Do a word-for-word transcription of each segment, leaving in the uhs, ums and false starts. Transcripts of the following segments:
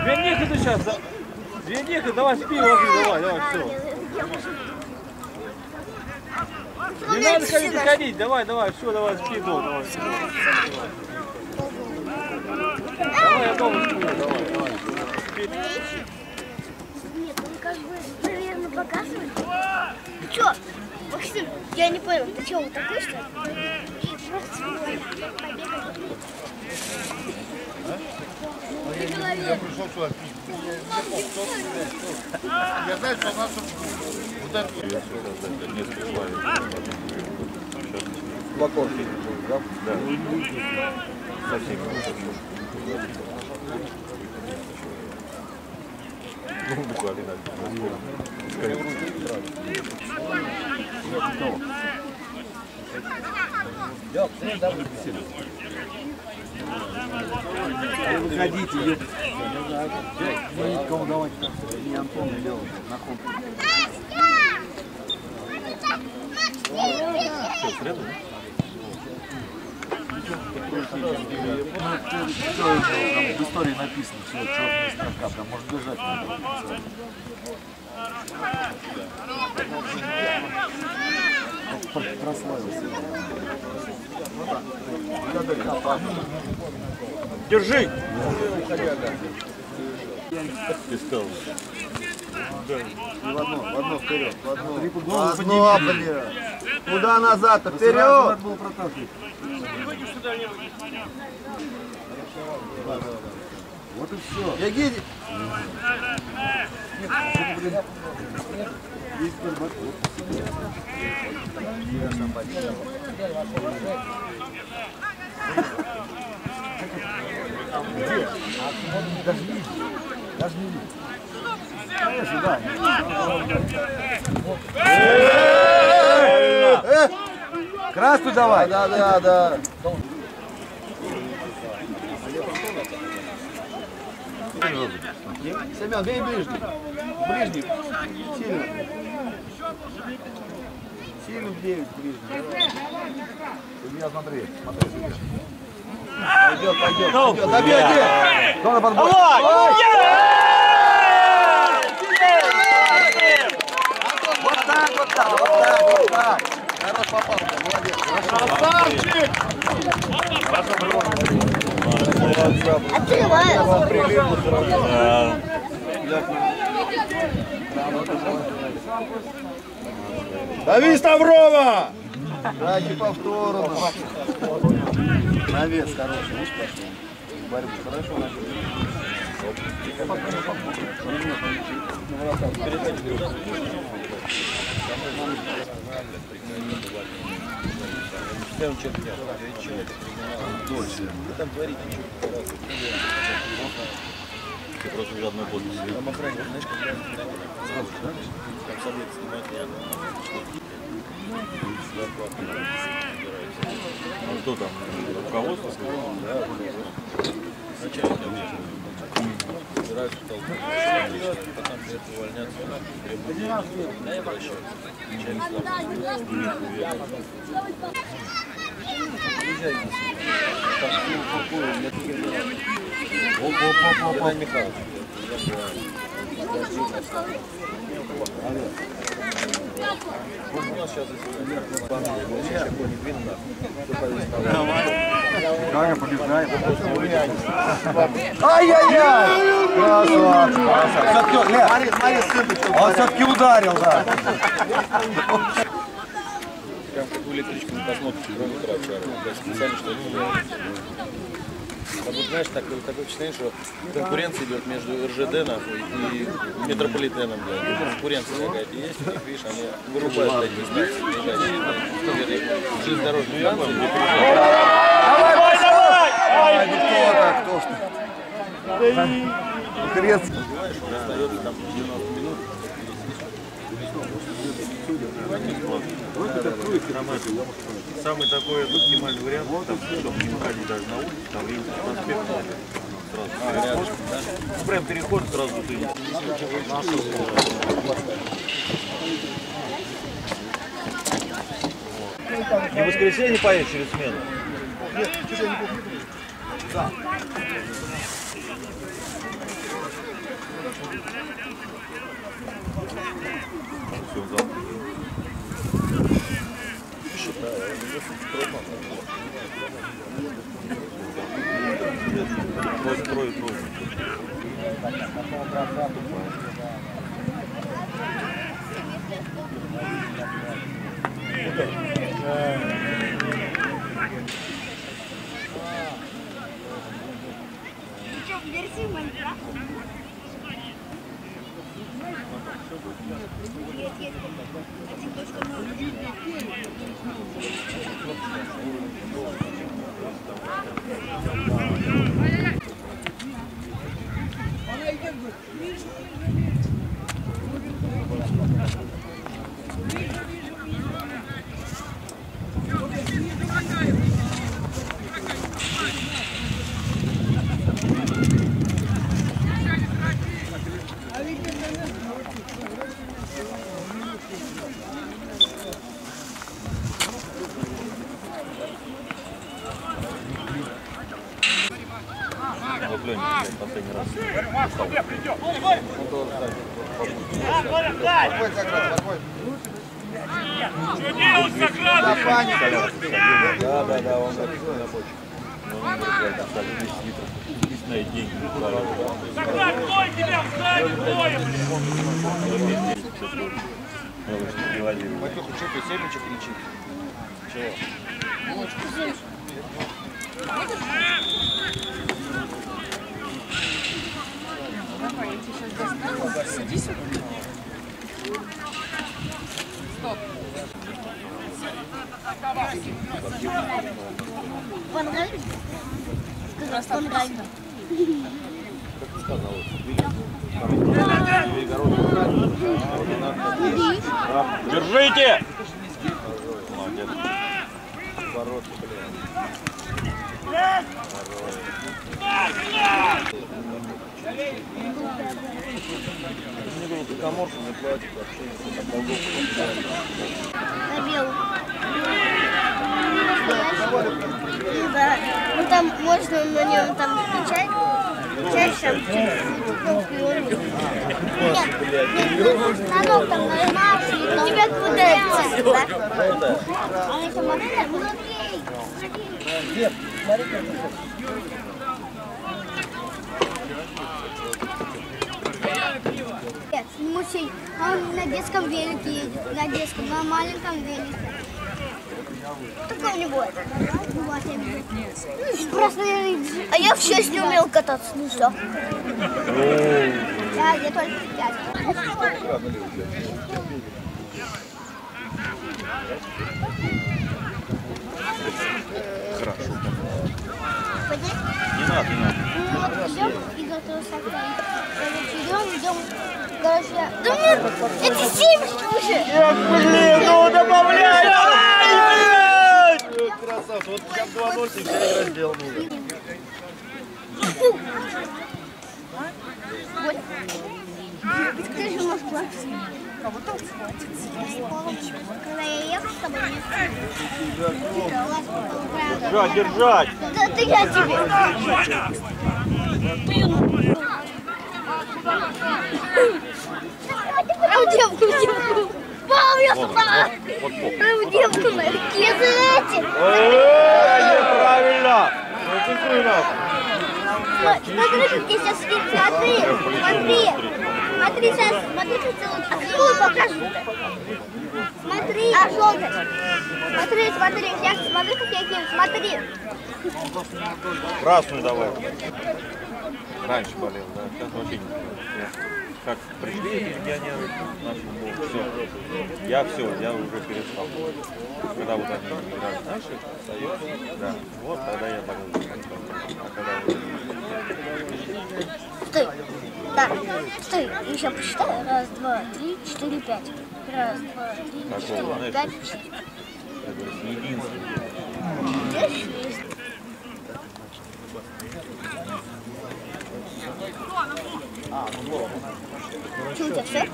Две некогда сейчас. Две некогда, давай спи, ложи, давай, давай, все. Не надо ходить, ходить, давай, давай, все, давай, спи, давай. Давай, я дома сплю, давай, давай. Спи. Нет, он как бы примерно показывает. Чё? Максим, я не понял, ты чё, вот такой, что ли? Просто побегать. Я пришел сюда. Я знаю, что у нас вот это. Плакон фильм, да? Да. Совсем. Ну, буквально. Выходите, ёп. Звоните кому давать. Не Антон, не Лева. На ход. Что, среду? Все, там в истории написано, все, черная строка, там может бежать. Прославился. Держи! Ты сказал. В одно, в одно вперед, в одно. В одно, блин. Куда назад-то? Вперед! Вот и все. Бегите! Где? Даже не видно. Даже не видно. Конечно, да. Красную давай. Да, да, да. Семен, бей ближний. Ближний. Сильно. Сильно в девять ближний. Судья, смотри. Смотри, судья. Пойдет, пойдет, пойдет. Добей, добей. Кто на подбор? Вот так, вот так, вот так, вот так. Хорош попал, молодец. Красавчик! Открываю. Дави, Ставрова! Да, не повторно. Навес хороший, видишь, пошел. Борьбу хорошо начал. Дольше. Вы там творите ничего. Ты просто уже одной подписи. Там охранник, знаешь, как сразу, знаешь, там совет снимать рядом. Ну что там, руководство сказал? Да, начальник там собираются в толпу, потом придется увольняться, требуют возвращаться. Начальник приезжайте сюда. Там какую нет Оп-оп-оп-оп. Михайлович. У нас сейчас Ганя побеждает. Ай-яй-яй! Красавчик, красавчик. Он все-таки ударил, да. Прям как в электричку на посмотрите, в утро обшаривают. Специально, что это делают. А вот знаешь, так, такое впечатление, что конкуренция идет между эр жэ дэ нахуй, и метрополитеном, блядь. Конкуренция какая-то есть, у них, видишь, они вырубают такие станции, железнодорожные станции. Давай, давай, давай! Ай, ну кто так, кто что? Крест. Понимаешь, остается там девяносто минут. Самый такой оптимальный вариант, там, чтобы не выходить даже на улицу, там время проспект сразу рядышком, да? Ну, прям переход сразу ты. Не в воскресенье поедешь через смену? Нет, что-то я не помню. Да. Что, в версии Майнкрафта? Нет, есть один точка ноль. Вот Леня последний раз. Что делать, Сократ? Да, да, да, он рабочий. Он десять литров. Единственное деньги. Сократ, бой тебя, встань, боем! Матюха, что ты семечек лечить? Чего? Давай, я тебе сейчас достану. Сиди сюда. Стоп. Понравилось? Сказал, понравилось. Как ты сказал? Держите! Молодец. Ворот, блин. Мне было бы коморфный платье, вообще, там долгов. Набил. Да. Ну там можно на нем там печать. Печать там кнопки он. Нет, нет, на ног там нажимаешь, и у тебя куда-то, да? А это модель внутри. Дед, смотри, как Нет, мужчина, он на детском велике едет, на детском, на маленьком велике. Такого не будет. Ну, просто, а я в шесть не умел кататься, ну все. Да, я только в пять. Хорошо. Пойдем? Не надо, не надо. Ну вот идем и готовы сохранить. Короче, идем, идем. Короче, да нет, эти семечки уже. Блин, ну добавляй! Давай, блядь! Красавцы, вот сейчас два ноль, и вся игра сделана. Вот. Ты же можешь платить. А вот так схватится. Когда я ехал с тобой, Держать, держать! да ты я тебе. Прям девку, девку. Мам, я сюда. Прям девку на руке, знаете. Неправильно! Концентруй нас! Смотри, как я сейчас видно. Смотри, смотри. Смотри, сейчас, смотри, как целую. А какую покажу? Смотри. А желтый. Смотри, смотри, я смотри, как я кину. Смотри. Красную давай. Раньше болел, да? Сейчас вообще не болел. Как пришли легионеры наши, все. Я все, я уже перестал. Когда вот они играли наши, Союз, да, вот тогда я болел. А когда вот... Стой. Так, стой. Я сейчас посчитаю. Раз, два, три, четыре, пять. Раз, два, три, Такого, четыре, знаешь, пять. я говорю, единственный. Здесь есть. Что у тебя все?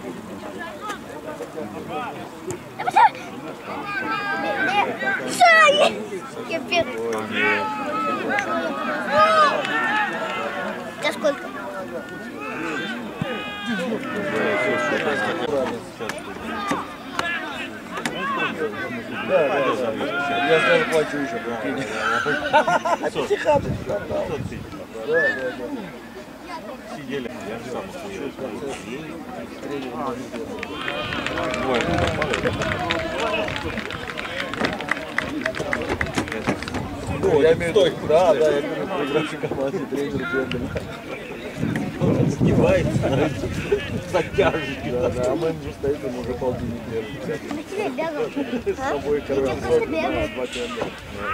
Все! Я первый. Ой, нет. Да сколько? Да, да, да. Я сразу плачу еще, прикинь. пятьсот. пятьсот тысяч. Да, да, да. Сидели. Я же сам охуел. Ну, я имею в виду, да, да, я говорю, проигравший команде тренер Бендера. Он сгибается, затяжки, да, да, а менеджер стоит, ему уже полтинник держит. Я тебе бегал. С собой, короче, Я просто бегаю. два тенда.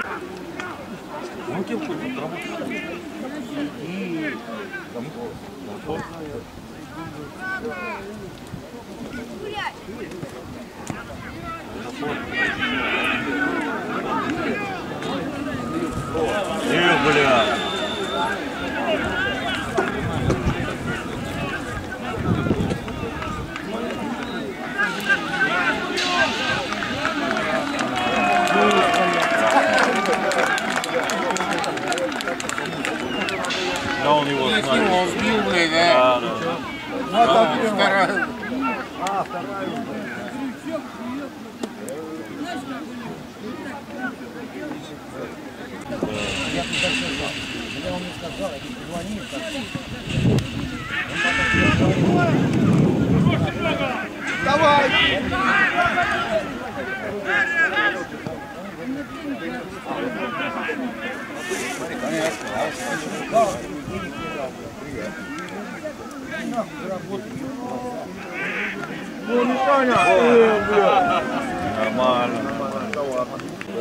Ну, кем тут работаешь? И... Там, там, Эх, бля! Да, он его знает. Он сбил, блядь, Да, да? да. А, вторая. А, вторая. Я туда все знал. Когда он мне сказал, я позвонил, он потом... Давай! Ну, не понял. Ой, бля. Нормально. Нормально, да ладно.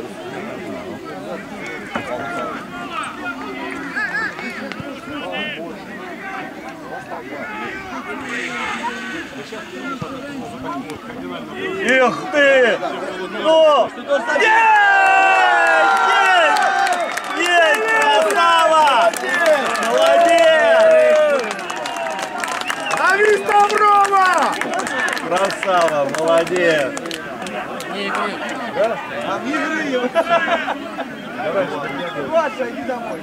Эх ты! Ну! Есть! Есть! Есть! Красава! Молодец! Лови Ставрова! Красава! Молодец! Объигры его! Младший, иди домой.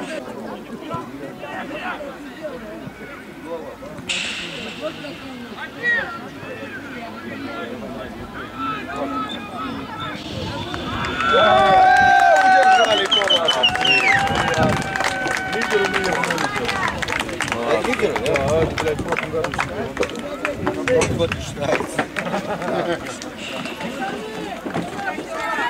Удержали Тома. Лидеру не вернули. Лидеру? Да, это, блядь, в прошлом году. В прошлом году считается.